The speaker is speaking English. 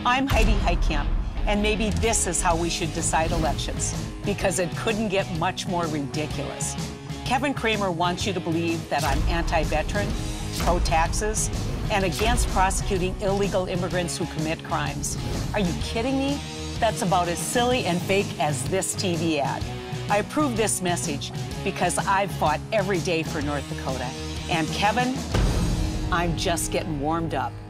I'm Heidi Heitkamp, and maybe this is how we should decide elections, because it couldn't get much more ridiculous. Kevin Cramer wants you to believe that I'm anti-veteran, pro-taxes, and against prosecuting illegal immigrants who commit crimes. Are you kidding me? That's about as silly and fake as this TV ad. I approve this message because I've fought every day for North Dakota. And Kevin, I'm just getting warmed up.